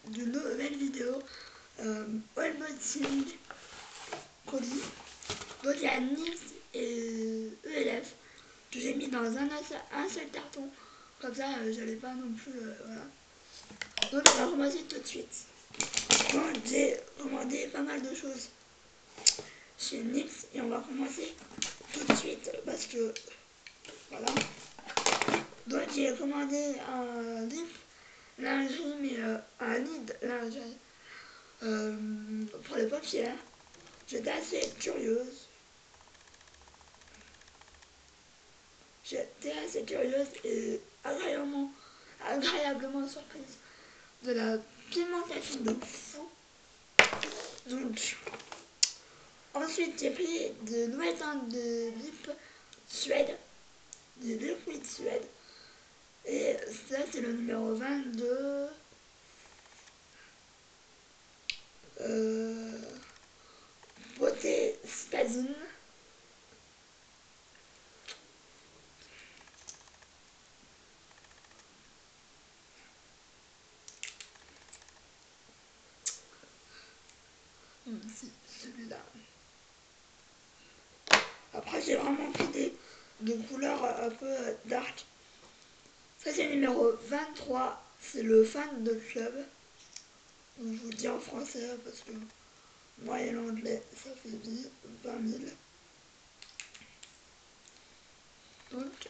d'une nouvelle vidéo unboxing colis. Donc il y a Nils et ELF que j'ai mis dans un seul carton. Comme ça, j'allais pas non plus... voilà. Donc on va commencer tout de suite. Donc j'ai commandé pas mal de choses chez Nils et on va commencer tout de suite parce que... Voilà. Donc j'ai commandé un livre lingerie, mais un lit de lingerie pour les paupières. J'étais assez curieuse. J'étais assez curieuse et agréablement surprise de la pigmentation de fou. Donc, ensuite j'ai pris de nouvelles teintes de lip Suède, de liquid Suède. Et ça c'est le numéro 22. Beauté Spazine. Si, celui-là. Après j'ai vraiment pris des couleurs un peu dark. Ça c'est le numéro 23. C'est le fan de club. Donc, je vous le dis en français parce que moi et l'anglais ça fait 20 000. Donc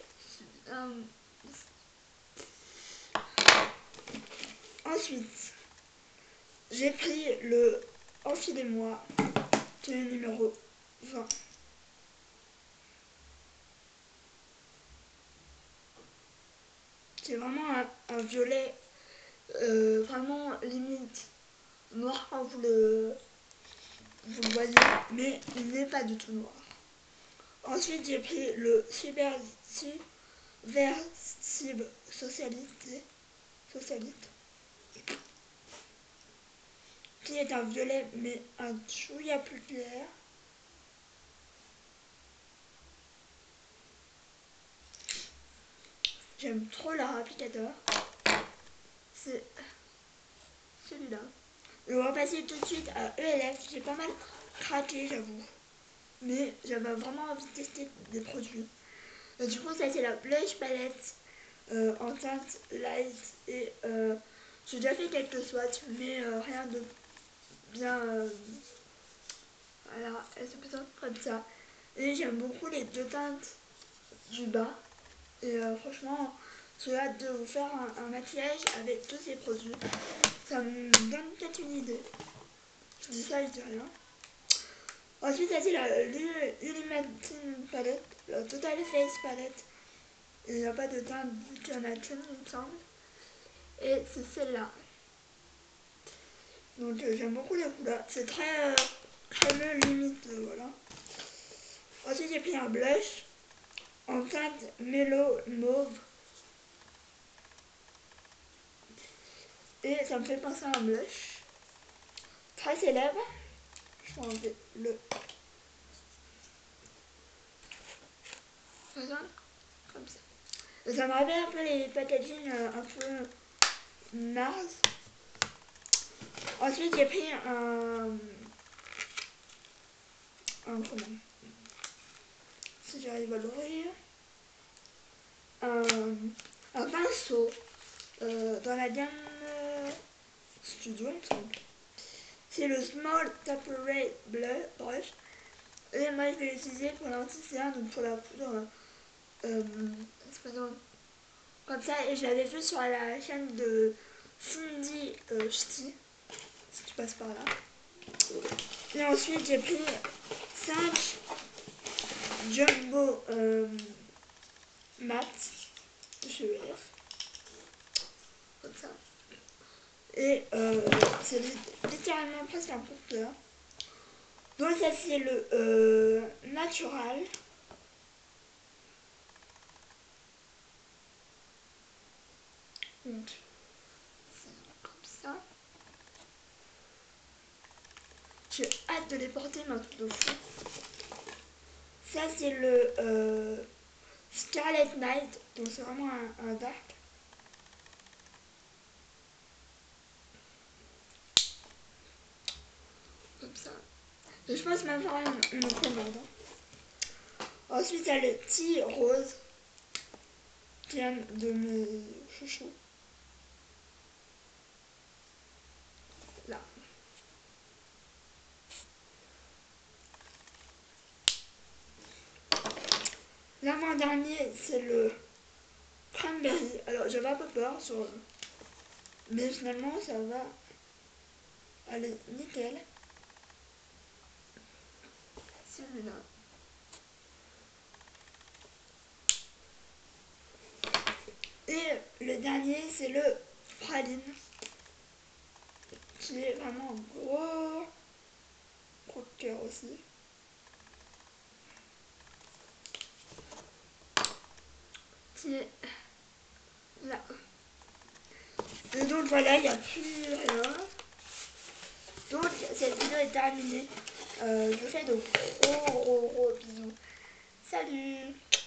ensuite j'ai pris le Enfilez-moi qui est le numéro 20. C'est vraiment un violet vraiment limite noir quand vous le voyez, mais il n'est pas du tout noir. Ensuite j'ai pris le Subversive Socialite qui est un violet mais un chouïa plus clair. J'aime trop leur applicateur. C'est celui-là. Et on va passer tout de suite à ELF. J'ai pas mal craqué, j'avoue. Mais j'avais vraiment envie de tester des produits. Et du coup, ça c'est la blush palette en teinte light. Et j'ai déjà fait quelques swatchs, mais rien de bien... voilà, elle se présente comme ça. Et j'aime beaucoup les deux teintes du bas. Et franchement, j'ai hâte de vous faire un maquillage avec tous ces produits. Ça me donne peut-être une idée. Je dis ça, je dis rien. Ensuite, ça c'est la Illuminating Palette, la Total Face Palette. Et il n'y a pas de teinte vu qu'il y en a qu'une, il me semble. Et c'est celle-là. Donc j'aime beaucoup les couleurs. C'est très crémeux limite, voilà. Ensuite, j'ai pris un blush en teinte Mellow Mauve. Et ça me fait penser à un blush très célèbre. Je vais enlever le... Comme ça. Et ça me rappelle un peu les packaging un peu Mars. Ensuite, j'ai pris comment, si j'arrive à l'ouvrir, un pinceau dans la gamme Studio, il me semble. C'est le Small Tapered Brush. Et moi, je vais l'utiliser pour l'anti-cerne, donc pour la poudre. Comme ça, et je l'avais vu sur la chaîne de Cindy Ch'ti, si tu passes par là. Et ensuite, j'ai pris 5 Jumbo mat de chez ELF. Comme ça. Et c'est littéralement presque un porteur. Donc ça c'est le natural. Donc c'est comme ça. J'ai hâte de les porter, mais un truc de fou. Ça c'est le Scarlet Night. Donc c'est vraiment un dark. Et je pense même faire une commande. Ensuite, il y a le petit rose qui vient de mes chouchous. Là. L'avant-dernier, c'est le cranberry. Alors, j'avais un peu peur sur... Mais finalement, ça va aller nickel. Celui-là. Et le dernier, c'est le praline. Qui est vraiment un gros cœur aussi. Qui est là. Et donc voilà, il n'y a plus rien. Donc cette vidéo est terminée. Je vous fais de gros bisous. Salut!